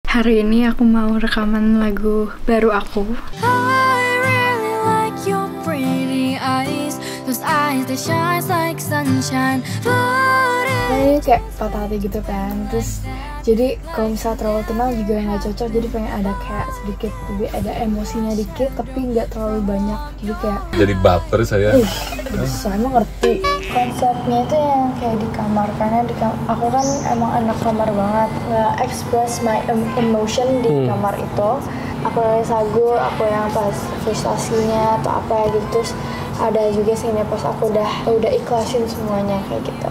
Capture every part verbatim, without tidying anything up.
Hari ini aku mau rekaman lagu baru aku. I really like your pretty eyes, those eyes that shine like sunshine. But Ini kayak patah hati gitu kan. Terus jadi kalau misalnya terlalu tenang juga nggak cocok. Jadi pengen ada kayak sedikit lebih ada emosinya dikit, tapi nggak terlalu banyak. Jadi kayak jadi baper saya. Ih, bisa emang ngerti. Konsepnya itu yang kayak di kamar, karena di kam aku kan emang anak kamar banget, nggak express my emotion di hmm. kamar itu. Aku nulis lagu, aku yang pas frustasinya atau apa ya gitu. Terus ada juga sini pas aku udah udah ikhlasin semuanya kayak gitu.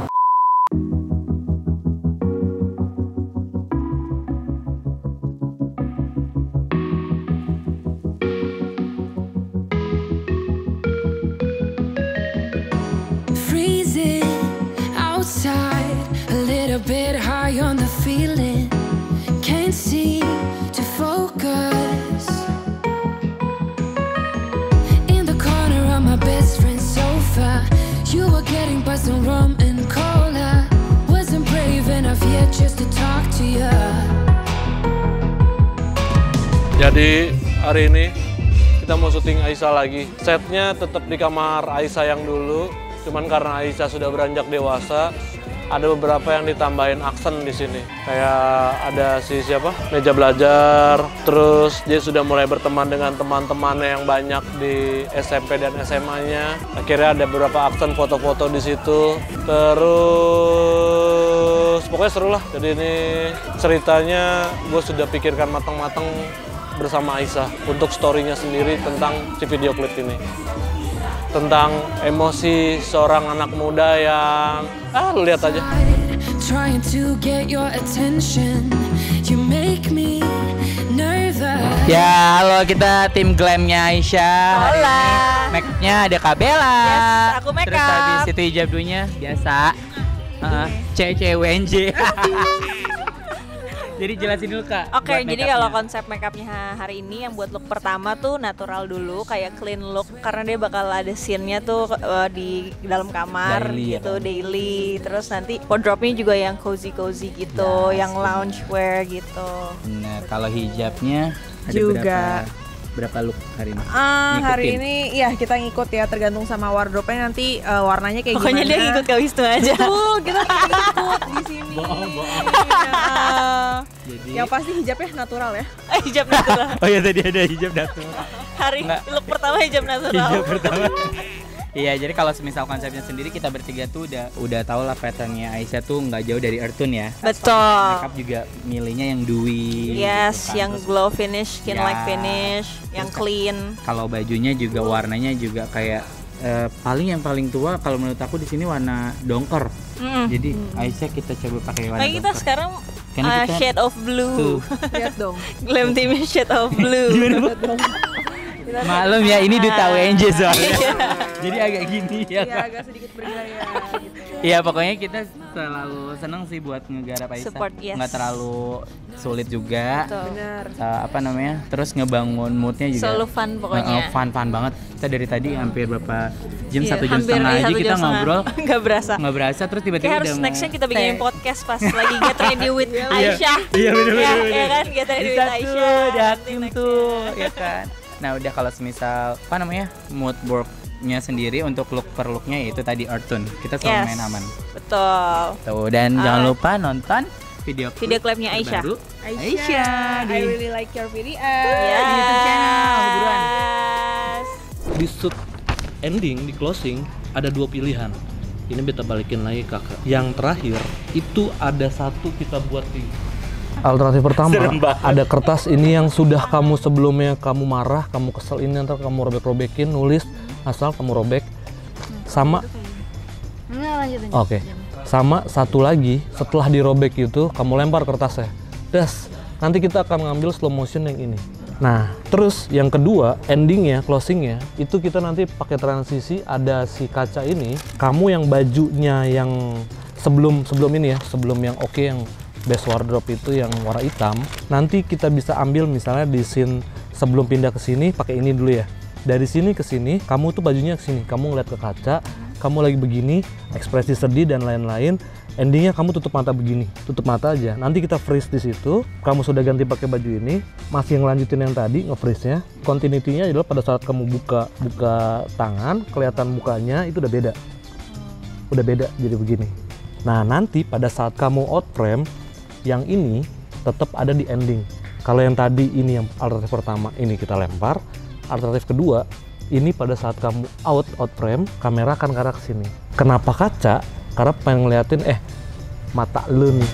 outside, a little bit high on the feeling, can't seem to focus. In the corner of my best friend's sofa, you were getting buzzed on rum and cola. Wasn't brave enough yet just to talk to you. Jadi hari ini kita mau syuting Aisyah lagi. Setnya tetap di kamar Aisyah yang dulu. Cuman karena Aisyah sudah beranjak dewasa, ada beberapa yang ditambahin aksen di sini. Kayak ada si siapa? Meja belajar. Terus dia sudah mulai berteman dengan teman-temannya yang banyak di S M P dan S M A-nya. Akhirnya ada beberapa aksen foto-foto di situ. Terus pokoknya seru lah. Jadi ini ceritanya gue sudah pikirkan matang-matang bersama Aisyah untuk story-nya sendiri tentang si video klip ini. Tentang emosi seorang anak muda yang ah lu lihat aja. Ya halo, kita tim glamnya Aisyah. Hola. Make-nya ada Kabela. Yes, aku make up. Terus habis itu hijab dunya biasa. Uh, C C W N J. Jadi jelasin dulu Kak. Oke, okay, jadi kalau konsep makeupnya hari ini yang buat look pertama tuh natural dulu, kayak clean look, karena dia bakal ada scene-nya tuh uh, di dalam kamar daily, gitu, ya, daily. Terus nanti wardrobe-nya juga yang cozy-cozy gitu, yes, yang lounge wear gitu. Nah, kalau hijabnya ada juga berapa? Berapa look hari ini? Uh, hari ini ya kita ngikut ya, tergantung sama wardrobe-nya nanti uh, warnanya kayak Pokoknya gimana. Pokoknya dia ngikut Kak Wisnu aja. Betul, kita ngikut di sini. Bohong, bohong. Uh, Jadi yang pasti hijabnya natural ya. Eh, hijab natural. Oh ya tadi ada hijab natural. Hari Nggak. look pertama hijab natural. Hijab pertama. Iya, jadi kalau semisal konsepnya sendiri kita bertiga tuh udah udah tahu lah patternnya Aisyah tuh nggak jauh dari Earth Tone ya. Betul. Makeup juga milihnya yang dewy. Yes, gitu, yang terus, glow finish, skin ya, like finish, yang clean. Kalau bajunya juga warnanya juga kayak uh, paling yang paling tua kalau menurut aku di sini warna dongker. Mm. Jadi mm. Aisyah kita coba pakai warna. Kayak kita sekarang uh, kita shade of blue. Lihat dong. Glam teamnya shade of blue. Maklum ya, ini duta W N J soalnya. Jadi agak gini ya. Iya, agak sedikit bergaya gitu. Iya, pokoknya kita selalu seneng sih buat ngegarap Aisyah. Support, yes. Nggak terlalu sulit juga. Benar. Uh, apa namanya? Terus ngebangun moodnya juga. Selalu fun pokoknya. Uh, fun fun banget. Kita dari tadi hampir berapa jam? Iya, satu jam setengah aja kita ngobrol. Nggak berasa. Nggak berasa. Terus tiba-tiba harus nextnya kita bikin podcast pas lagi get ready with Aisyah. Iya benar-benar. Iya kan, get ready with Aisyah. Datin tuh, ya kan. Nah udah, kalau semisal apa namanya mood worknya sendiri untuk look per looknya yaitu tadi Earth Tone, kita selalu yes, main aman. Betul. Tuh, dan uh, jangan lupa nonton video video klipnya Aisyah. Aisyah, Aisyah di I really like your video. Yes. Di YouTube channel. Buruan. Di shoot ending, di closing ada dua pilihan. Ini beta balikin lagi kakak. Yang terakhir itu ada satu kita buat di alternatif pertama, ada kertas ini yang sudah kamu sebelumnya kamu marah, kamu kesel, ini ntar kamu robek-robekin, nulis asal kamu robek. Sama, oke, okay. Sama satu lagi setelah dirobek itu kamu lempar kertasnya, das. Nanti kita akan ngambil slow motion yang ini. Nah, terus yang kedua, endingnya, closingnya itu kita nanti pakai transisi, ada si kaca ini. Kamu yang bajunya yang sebelum sebelum ini ya, sebelum yang oke okay, yang best wardrobe itu yang warna hitam, nanti kita bisa ambil misalnya di scene sebelum pindah ke sini pakai ini dulu ya. Dari sini ke sini, kamu tuh bajunya ke sini, kamu ngeliat ke kaca, kamu lagi begini, ekspresi sedih dan lain-lain. Endingnya kamu tutup mata begini, tutup mata aja. Nanti kita freeze di situ. Kamu sudah ganti pakai baju ini, masih ngelanjutin yang tadi nge-freeze-nya. Continuity-nya adalah pada saat kamu buka buka tangan, kelihatan mukanya itu udah beda. Udah beda jadi begini. Nah, nanti pada saat kamu out frame, yang ini tetap ada di ending. Kalau yang tadi ini yang alternatif pertama, ini kita lempar. Alternatif kedua, ini pada saat kamu out out frame, kamera akan ke arah ke sini. Kenapa kaca? Karena pengen ngeliatin eh mata lu nih.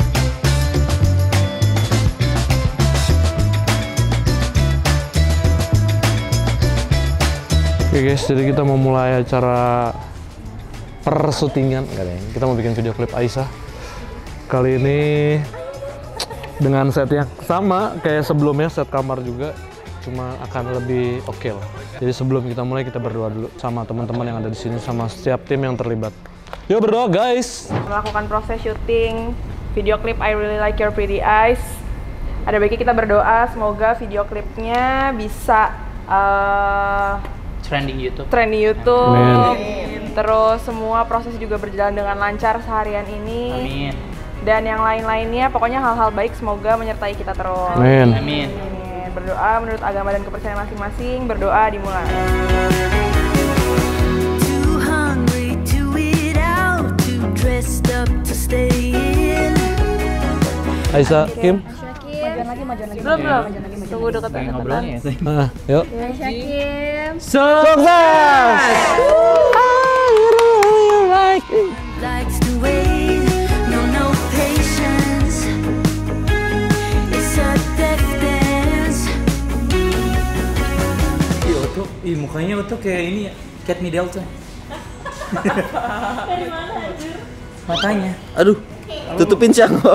Oke guys, jadi kita mau mulai acara persyutingan. Enggak deh, kita mau bikin video klip Aisyah. Kali ini dengan set yang sama kayak sebelumnya, set kamar juga, cuma akan lebih oke okay lah. Jadi sebelum kita mulai, kita berdoa dulu sama teman-teman yang ada di sini, sama setiap tim yang terlibat. Yuk berdoa guys. Melakukan proses syuting video klip I Really Like Your Pretty Eyes. Ada baiknya kita berdoa semoga video klipnya bisa uh, Trending YouTube. trending YouTube. Amin. Terus semua proses juga berjalan dengan lancar seharian ini. Amin. Dan yang lain-lainnya, pokoknya hal-hal baik semoga menyertai kita terus. Amin. Amin. Amin. Berdoa menurut agama dan kepercayaan masing-masing. Berdoa dimulai. Too hungry to eat out, too dressed up to stay in. Aisyah, Kim. Majuan lagi, majuan lagi. Belum belum. Tunggu dekat-dekat. Ngobrolnya ya. Nah, yuk. Syakim. Sukses! Likes to wait, no no patience. It's a death dance. Ih, Otto, ih mukanya Otto kayak ini ya, Kate Middleton. Dari mana anjir? Matanya. Aduh, tutupin siang kok.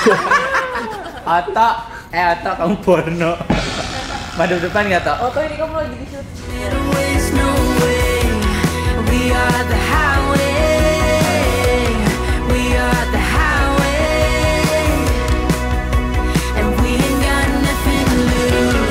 Ata, eh Ata kamu porno. Madep depan nggak Ata? Otto ini kamu lagi di shoot. There is no way. We are the highway. We are the highway. And we ain't got nothing to lose.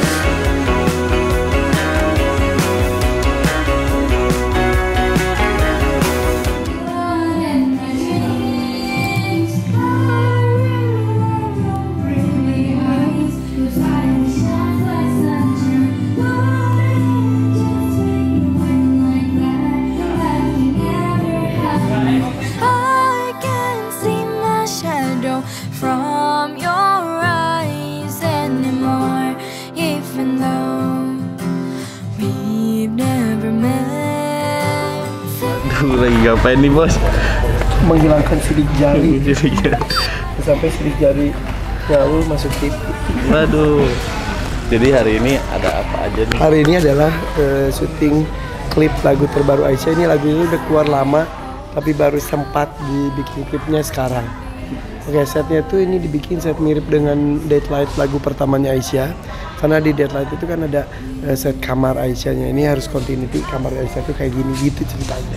I can see my shadow from your eyes anymore, even though we've never met. Aduh, lagi ngapain nih bos? Menghilangkan sidik jari sampai sidik jari jauh masuk T V. Waduh. Jadi hari ini ada apa aja nih? Hari ini adalah uh, syuting klip lagu terbaru Aisyah. Ini lagu ini udah keluar lama, tapi baru sempat dibikin klipnya sekarang. Oke, setnya tuh ini dibikin set mirip dengan Deadlight lagu pertamanya Aisyah. Karena di Deadlight itu kan ada uh, set kamar Aisyahnya. Ini harus continuity, kamar Aisyah tuh kayak gini gitu ceritanya.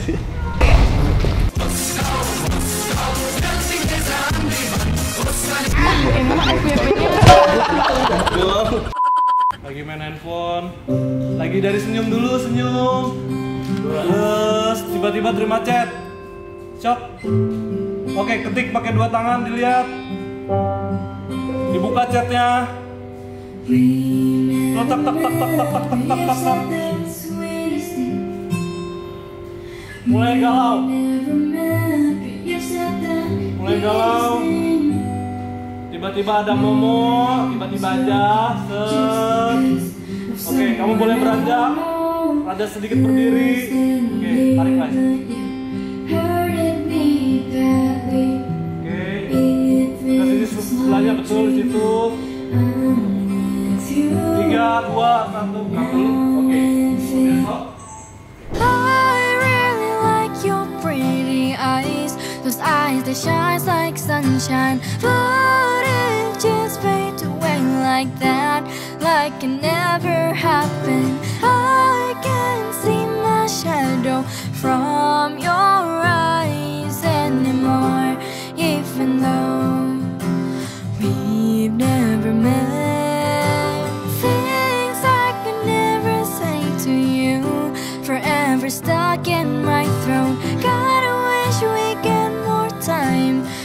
Lagi main handphone. Lagi dari senyum dulu, senyum. Terus tiba-tiba terima chat. Shock. Oke, ketik pakai dua tangan, dilihat. Dibuka chatnya. Lo tak tak tak tak tak tak tak tak tak tak. Mulai galau. Mulai galau. Tiba-tiba ada Momo, tiba-tiba aja. Set. Oke, kamu boleh beranjak. Rada sedikit berdiri. Oke, tarik lagi. Oke, kasih sebelahnya betul di situ. Tiga, dua, satu, kamu dulu. Oke, besok. I really like your pretty eyes, those eyes that shine like sunshine, but it just fades away like that, like it never happened. I can see my shadow from your eyes anymore, even though we've never met. Things I could never say to you, forever stuck in my throat. Gotta wish we get more time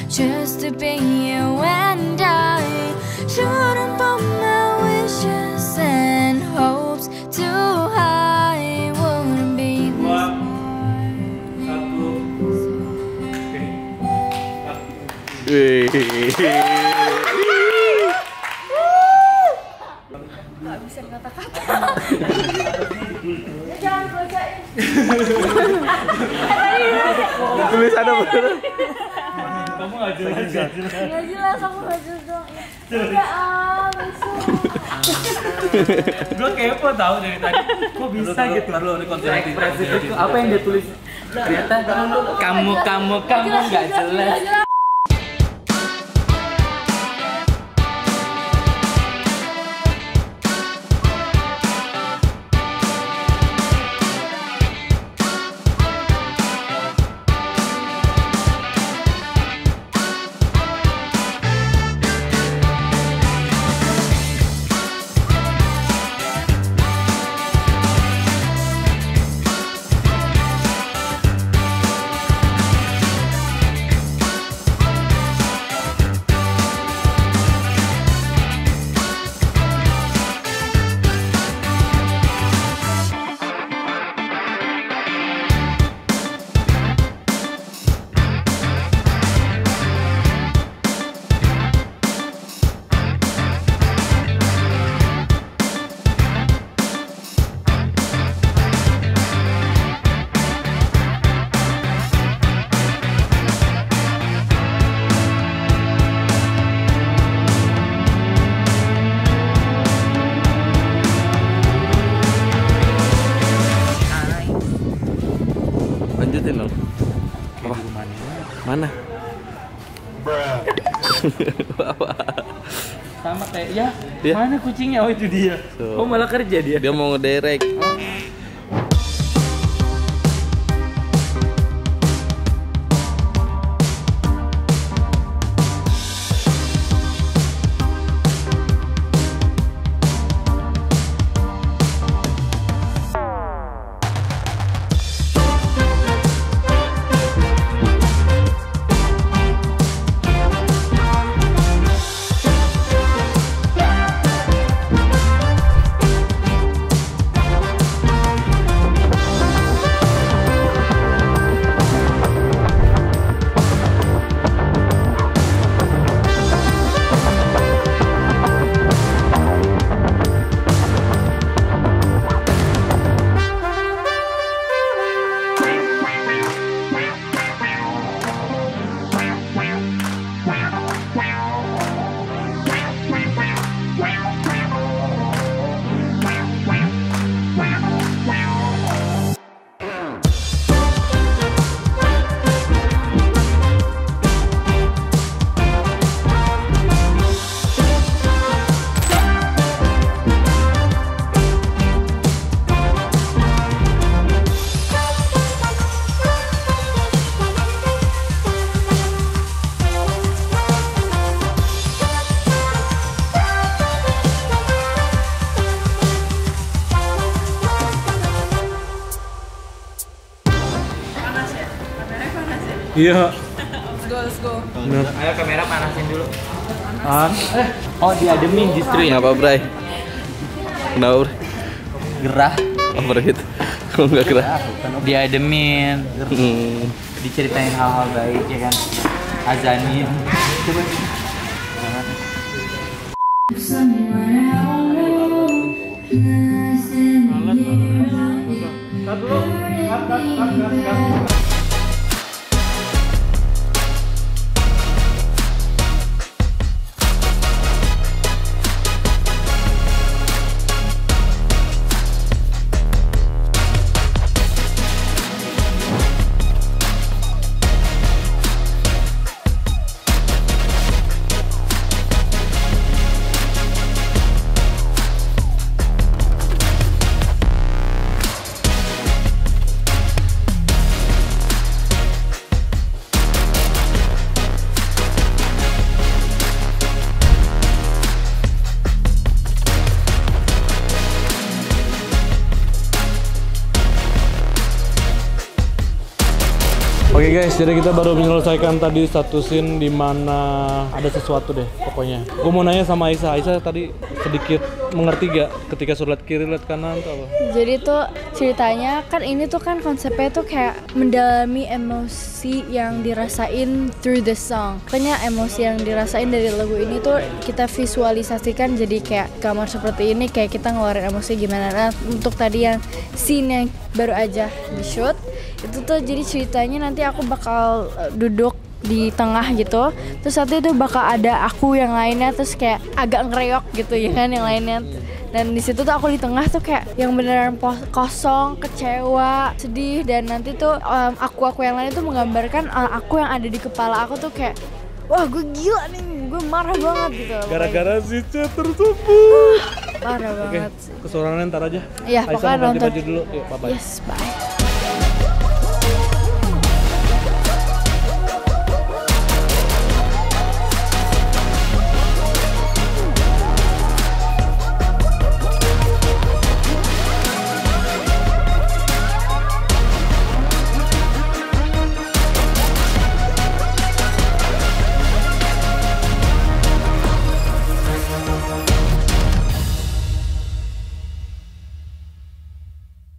Nggak bisa kata-kata. Jangan bacain. Tulis ada bener. Kamu nggak jelas. Nggak jelas, aku nggak jelas doang. Udah ah, besok. Gue kepo tahu dari tadi. Kok bisa gitu? Perlu konsentrasi. Ekspresif itu apa yang dia tulis? Ternyata kamu kamu kamu nggak jelas. Lanjutin dong. Apa? Mana? Apa? Sama kayak ya, Dia? mana kucingnya? Oh itu dia. Tuh. Oh malah kerja dia. Dia mau ngedirect. Iya. Let's go, let's go. Ayo kamera panasin dulu. Ah. Eh, oh diademin justru ya. Kenapa, Bray? Kenapa, Bray? Gerah. Apa gitu? Kok nggak gerah? Diademin. Hmm. Diceritain hal-hal baik ya kan. Azanin. Coba. Oke guys, jadi kita baru menyelesaikan tadi satu scene di mana ada sesuatu deh pokoknya. Gue mau nanya sama Aisyah, Aisyah tadi sedikit mengerti gak ketika suruh lihat kiri, lihat kanan atau apa? Jadi tuh ceritanya kan ini tuh kan konsepnya tuh kayak mendalami emosi yang dirasain through the song. Makanya emosi yang dirasain dari lagu ini tuh kita visualisasikan jadi kayak kamar seperti ini, kayak kita ngeluarin emosi gimana. Nah, untuk tadi yang scene yang baru aja di shoot itu tuh jadi ceritanya nanti aku bakal uh, duduk di tengah gitu, terus nanti itu bakal ada aku yang lainnya, terus kayak agak ngereok gitu ya kan yang lainnya, dan di situ tuh aku di tengah tuh kayak yang beneran kosong, kecewa, sedih, dan nanti tuh um, aku aku yang lain tuh menggambarkan uh, aku yang ada di kepala aku tuh kayak wah gue gila nih, gue marah banget gitu. Gara-gara si C tersebut. Parah banget. Oke, kesurangan ntar aja. Iya, Aisyah pokoknya mau ganti nonton baju dulu. Yuk, bye-bye. Yes, bye.